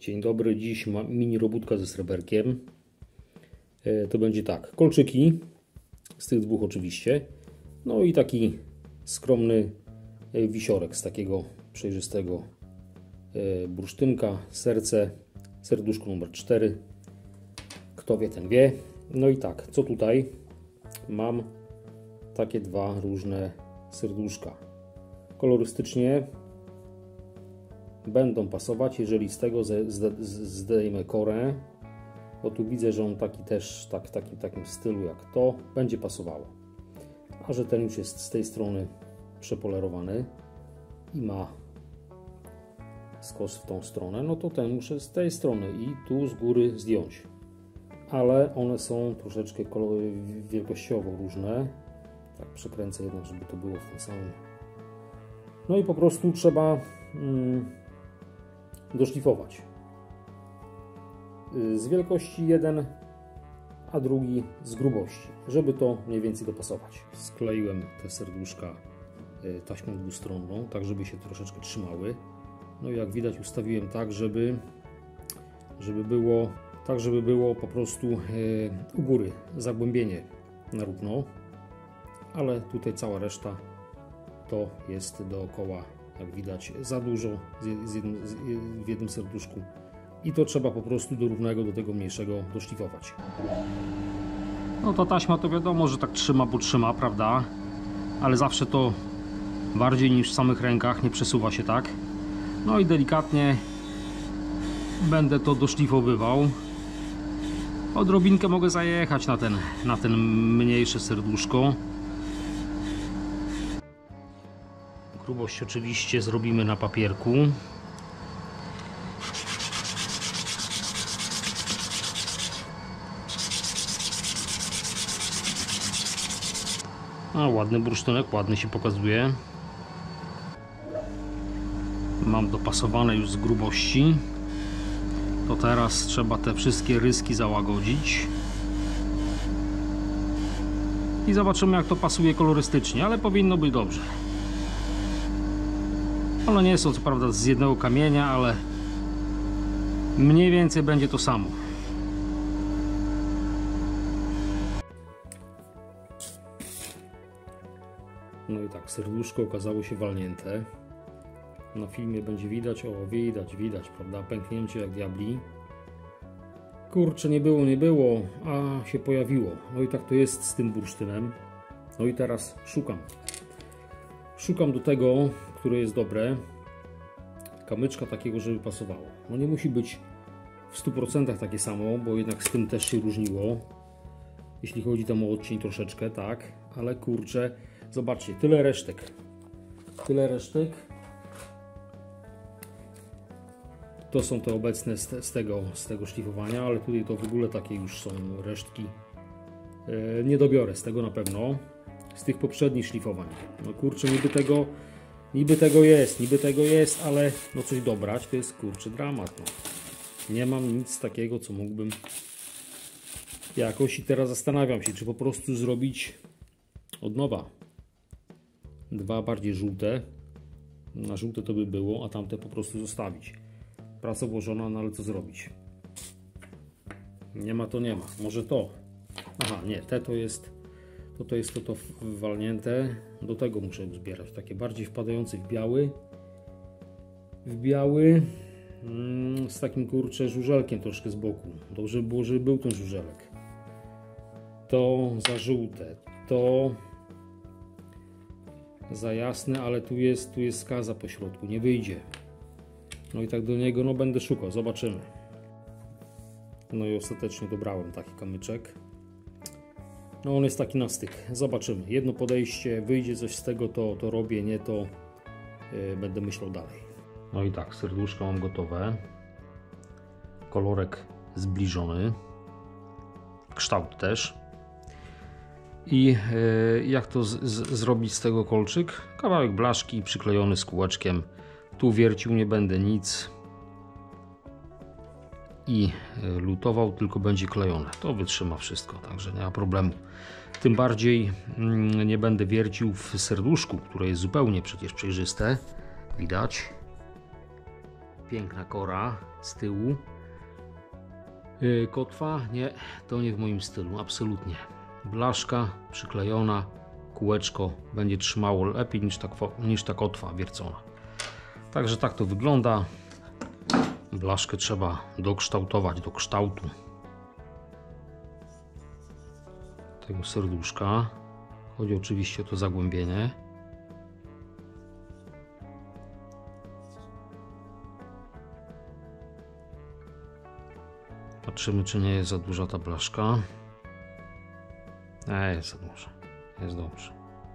Dzień dobry, dziś mini robótka ze sreberkiem. To będzie tak, kolczyki, z tych dwóch oczywiście, no i taki skromny wisiorek z takiego przejrzystego bursztynka, serce, serduszko numer 4, kto wie ten wie. No i tak, co tutaj? Mam takie dwa różne serduszka. Kolorystycznie będą pasować, jeżeli z tego zdejmę korę, bo tu widzę, że on taki też w takim stylu jak to będzie pasowało. A że ten już jest z tej strony przepolerowany i ma skos w tą stronę, no to ten muszę z tej strony i tu z góry zdjąć. Ale one są troszeczkę wielkościowo różne. Tak przekręcę jednak, żeby to było w tym samym. No i po prostu trzeba doszlifować. Z wielkości jeden, a drugi z grubości, żeby to mniej więcej dopasować. Skleiłem te serduszka taśmą dwustronną, tak żeby się troszeczkę trzymały. No i jak widać ustawiłem tak, żeby było po prostu u góry zagłębienie na równo, ale tutaj cała reszta to jest dookoła, jak widać, za dużo w jednym serduszku i to trzeba po prostu do równego, do tego mniejszego doszlifować. No to taśma to wiadomo, że tak trzyma, bo trzyma, prawda? Ale zawsze to bardziej niż w samych rękach, nie przesuwa się tak. No i delikatnie będę to doszlifowywał. Odrobinkę mogę zajechać na ten mniejsze serduszko. Grubość oczywiście zrobimy na papierku. A ładny bursztynek, ładny się pokazuje. Mam dopasowane już z grubości. To teraz trzeba te wszystkie ryski załagodzić. I zobaczymy, jak to pasuje kolorystycznie, ale powinno być dobrze. One nie są co prawda z jednego kamienia, ale mniej więcej będzie to samo. No i tak, serduszko okazało się walnięte. Na filmie będzie widać, widać, prawda, pęknięcie jak diabli. Kurczę, nie było, a się pojawiło. No i tak to jest z tym bursztynem. No i teraz szukam do tego, które jest dobre, kamyczka takiego, żeby pasowało. No nie musi być w 100% takie samo, bo jednak z tym też się różniło, jeśli chodzi tam o odcień troszeczkę, tak, ale kurczę, zobaczcie, tyle resztek. To są te obecne z tego szlifowania, ale tutaj to w ogóle takie już są resztki. Nie dobiorę z tego na pewno, z tych poprzednich szlifowań. No kurczę, niby tego jest, ale no coś dobrać to jest kurczę dramat. No. Nie mam nic takiego, co mógłbym jakoś i teraz zastanawiam się, czy po prostu zrobić od nowa. Dwa bardziej żółte. Na żółte to by było, a tamte po prostu zostawić. Praca włożona, no ale co zrobić? Nie ma to nie ma. Może to. Aha, nie, to jest to walnięte. Do tego muszę zbierać. Takie bardziej wpadające w biały. Z takim kurczę żużelkiem troszkę z boku. Dobrze by było, żeby był ten żużelek. To za żółte. To za jasne, ale tu jest skaza po środku. Nie wyjdzie. No i tak do niego no będę szukał. Zobaczymy. No i ostatecznie dobrałem taki kamyczek. No on jest taki na styk. Zobaczymy. Jedno podejście, wyjdzie coś z tego, to robię, nie to będę myślał dalej. No i tak, serduszko mam gotowe. Kolorek zbliżony. Kształt też. I jak to zrobić z tego kolczyk? Kawałek blaszki przyklejony z kółeczkiem. Tu wiercił nie będę nic. I lutował, tylko będzie klejone. To wytrzyma wszystko, także nie ma problemu. Tym bardziej nie będę wiercił w serduszku, które jest zupełnie przecież przejrzyste. Widać. piękna kora z tyłu. Kotwa? Nie, to nie w moim stylu, absolutnie. Blaszka przyklejona, kółeczko będzie trzymało lepiej niż ta kotwa wiercona. Także tak to wygląda. Blaszkę trzeba dokształtować do kształtu tego serduszka. Chodzi oczywiście o to zagłębienie. Patrzymy, czy nie jest za duża ta blaszka. Nie, jest za duża. Jest dobrze.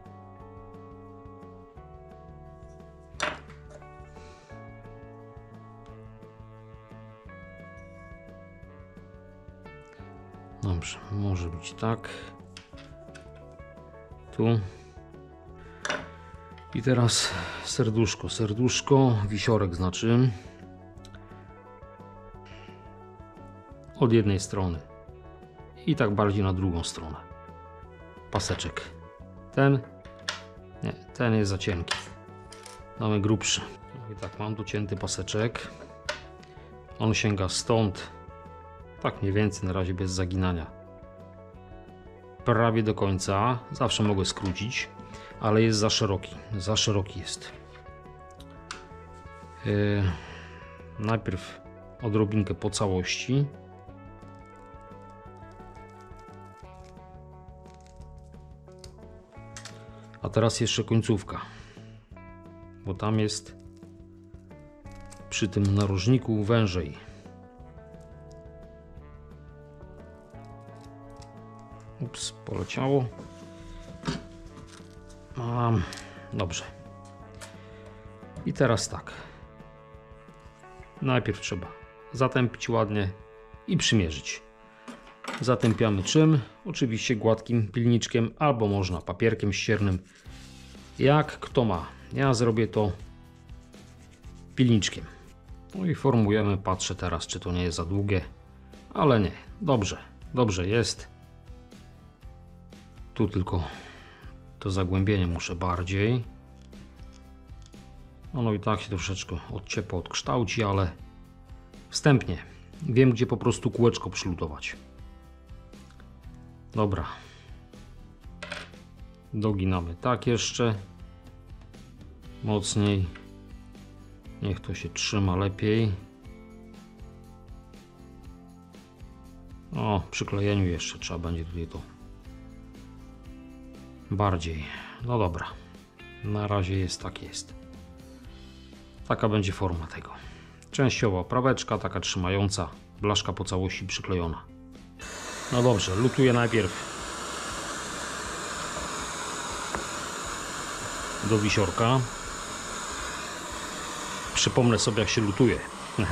Dobrze, może być tak. Tu. I teraz serduszko. Serduszko, wisiorek znaczy. Od jednej strony. I tak bardziej na drugą stronę. Paseczek. Ten. Nie, ten jest za cienki. Mamy grubszy. I tak mam docięty paseczek. On sięga stąd. Tak mniej więcej na razie bez zaginania. Prawie do końca. Zawsze mogę skrócić, ale jest za szeroki. Za szeroki jest. Najpierw odrobinkę po całości. A teraz jeszcze końcówka. Bo tam jest przy tym narożniku wężej. Ups, poleciało. Mam. Dobrze. I teraz tak. Najpierw trzeba zatępić ładnie i przymierzyć. Zatępiamy czym? Oczywiście gładkim pilniczkiem, albo można papierkiem ściernym. Jak kto ma. Ja zrobię to pilniczkiem. No i formujemy. Patrzę teraz, czy to nie jest za długie. Ale nie. Dobrze. Dobrze jest. Tu tylko to zagłębienie muszę bardziej. Ono i tak się troszeczkę od ciepła odkształci, ale wstępnie wiem, gdzie po prostu kółeczko przylutować. Dobra. Doginamy tak jeszcze. Mocniej. Niech to się trzyma lepiej. O, przy klejeniu jeszcze trzeba będzie tutaj to bardziej. No dobra. Na razie jest tak jest. Taka będzie forma tego. Częściowo praweczka, taka trzymająca. Blaszka po całości przyklejona. No dobrze, lutuję najpierw do wisiorka. Przypomnę sobie, jak się lutuje.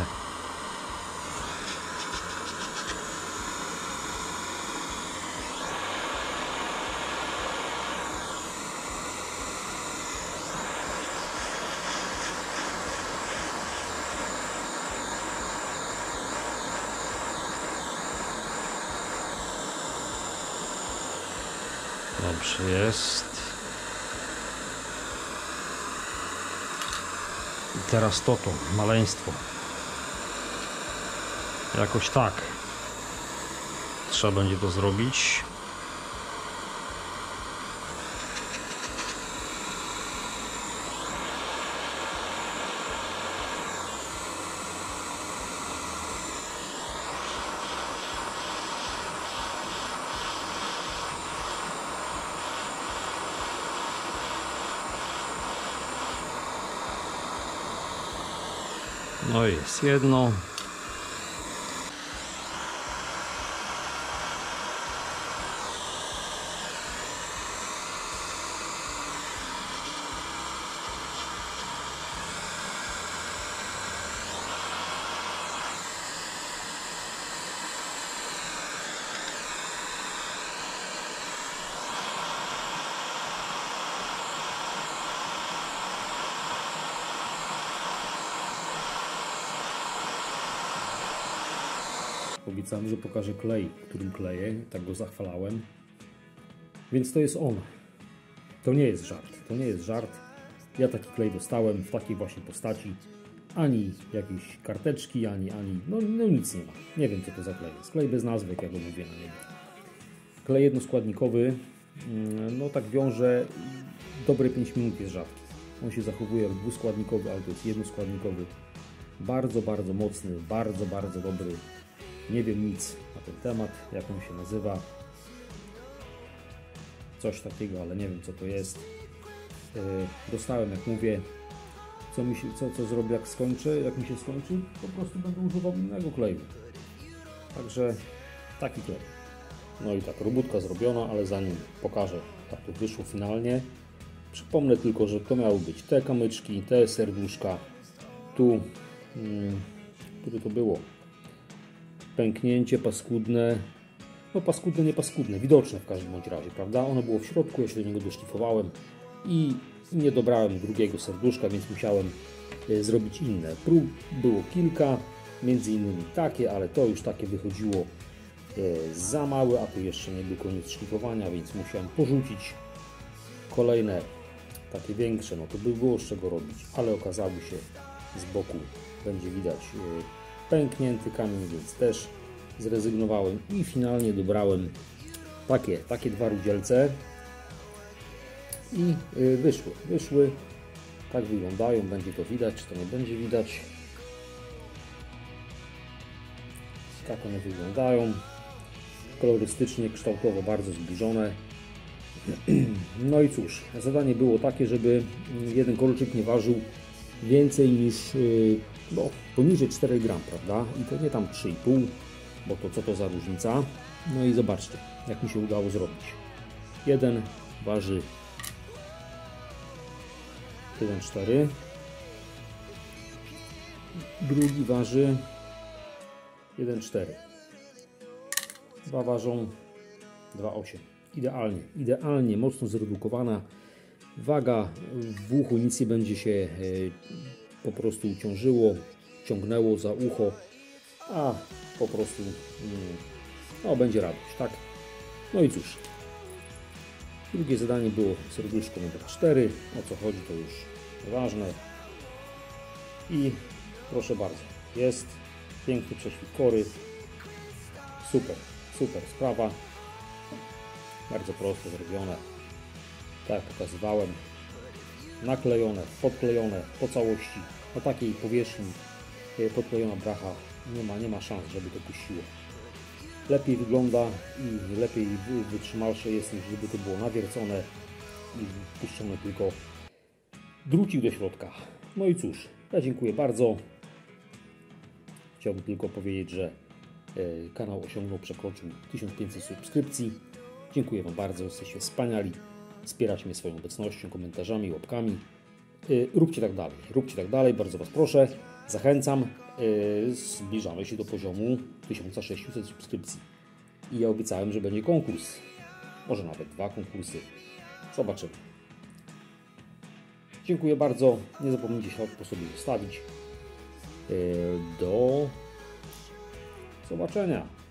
Dobrze jest. I teraz to maleństwo. Jakoś tak. Trzeba będzie to zrobić. No jest jedno. Obiecałem, że pokażę klej, którym kleję, tak go zachwalałem. Więc to jest on. To nie jest żart, to nie jest żart. Ja taki klej dostałem w takiej właśnie postaci, Ani jakieś karteczki, ani no nic nie ma. Nie wiem, co to za klej jest. Klej bez nazwy, jak ja go mówię na niego. Klej jednoskładnikowy, no tak wiąże, dobre 5 minut jest rzadki. On się zachowuje jak dwuskładnikowy, ale to jest jednoskładnikowy. Bardzo, bardzo mocny, bardzo, bardzo dobry. Nie wiem nic na ten temat, jak on się nazywa. Coś takiego, ale nie wiem, co to jest. Dostałem, jak mówię, co zrobię, jak skończę, jak mi się skończy, po prostu będę używał innego kleju. Także taki klej. No i tak, robótka zrobiona, ale zanim pokażę, jak to wyszło finalnie, przypomnę tylko, że to miały być te kamyczki, te serduszka, tu, które to było, pęknięcie paskudne, no paskudne, nie paskudne, widoczne w każdym bądź razie, prawda? Ono było w środku, ja się do niego doszlifowałem i nie dobrałem drugiego serduszka, więc musiałem zrobić inne. Prób było kilka, między innymi takie, ale to już takie wychodziło za małe, a tu jeszcze nie był koniec szlifowania, więc musiałem porzucić kolejne takie większe, no to by było z czego robić, ale okazało się, z boku będzie widać pęknięty kamień, więc też zrezygnowałem i finalnie dobrałem takie dwa rudzielce i wyszły, tak wyglądają, będzie to widać, czy to nie będzie widać, tak one wyglądają, kolorystycznie, kształtowo bardzo zbliżone. No i cóż, zadanie było takie, żeby jeden kolczyk nie ważył więcej niż no, poniżej 4 gram, prawda? I to nie tam 3,5, bo to co to za różnica. No i zobaczcie, jak mi się udało zrobić. Jeden waży 1,4, drugi waży 1,4, dwa ważą 2,8. Idealnie mocno zredukowana. Waga w uchu, nic nie będzie się po prostu ciągnęło za ucho, a po prostu no, będzie radość, tak? No i cóż, drugie zadanie było serduszko numer 4, o co chodzi to już ważne i proszę bardzo, jest piękny prześwit kory, super sprawa. Bardzo prosto zrobione, tak jak pokazywałem, naklejone, podklejone po całości, na takiej powierzchni podklejona bracha nie ma szans, żeby to puściło. Lepiej wygląda i lepiej wytrzymalsze jest, niż gdyby to było nawiercone i puszczone tylko drucik do środka. No i cóż, ja dziękuję bardzo. Chciałbym tylko powiedzieć, że kanał przekroczył 1500 subskrypcji. Dziękuję Wam bardzo, jesteście wspaniali. Wspieracie mnie swoją obecnością, komentarzami, łapkami. Róbcie tak dalej, bardzo Was proszę. Zachęcam. Zbliżamy się do poziomu 1600 subskrypcji. I ja obiecałem, że będzie konkurs. Może nawet 2 konkursy. Zobaczymy. Dziękuję bardzo. Nie zapomnijcie się po sobie zostawić. Do zobaczenia.